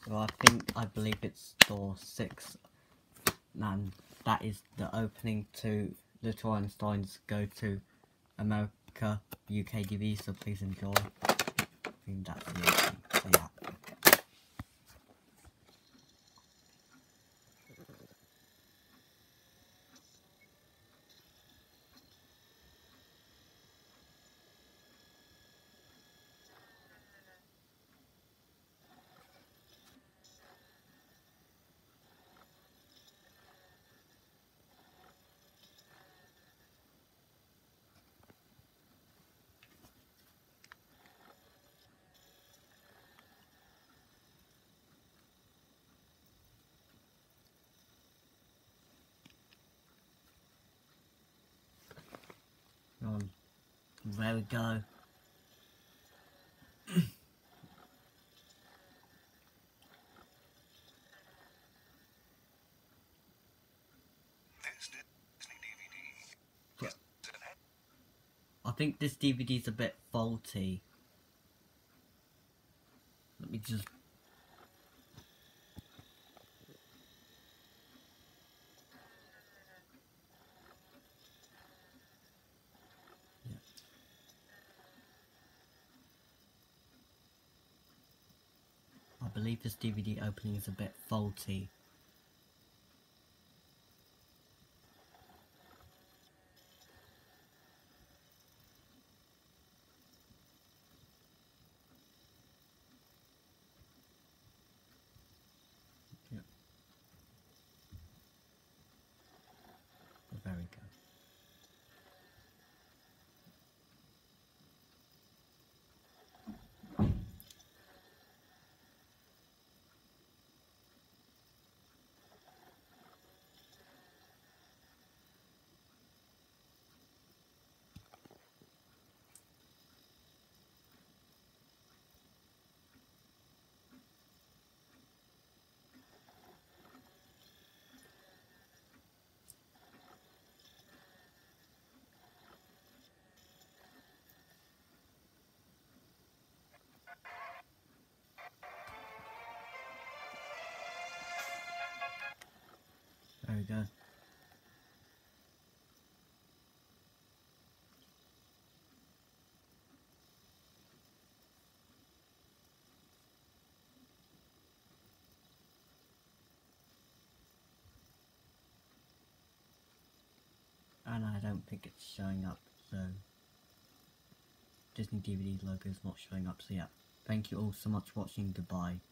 Well, I believe it's store 6, and that is the opening to Little Einstein's Go to America UK DVD, so please enjoy. I think that's the opening, so yeah. There we go. I think this DVD's a bit faulty. Let me just... Yeah. I believe this DVD opening is a bit faulty. Yeah. There we go. There we go. And I don't think it's showing up, so Disney DVD logo is not showing up, so yeah. Thank you all so much for watching, goodbye.